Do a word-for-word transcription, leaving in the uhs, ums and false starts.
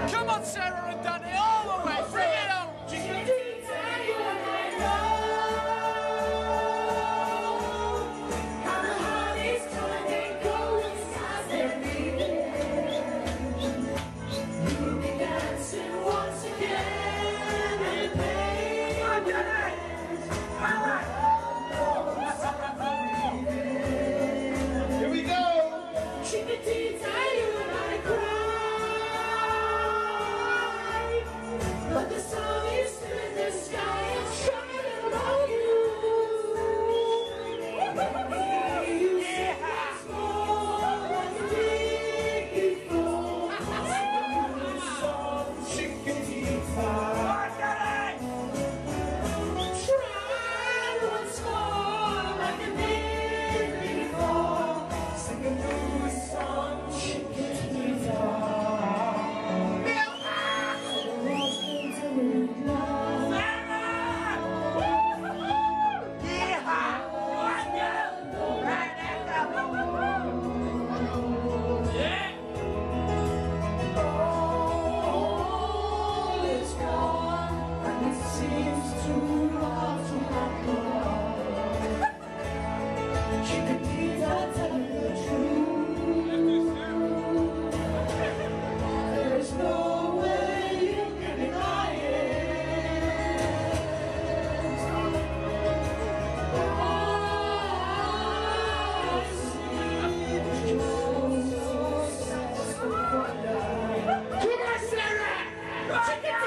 Come on, Sarah and Danny, all the way, bring it on! Chiquitita, you and I know how the heart is coming and going, skies they're leaving. You'll be dancing once again and pain. I did it! Here we go! Chiquitita, you and I cry, but the sun is still in the sky and shining on you. You say it's more than you did before. Chiquitita! Try once more like you did before. Sing a new song, Chiquitita. All is gone, and it seems too long to happen. Chiquitita, tell me the truth. There is no way you can deny it. I see you're so satisfied. Come on, Sarah! Chiquitita!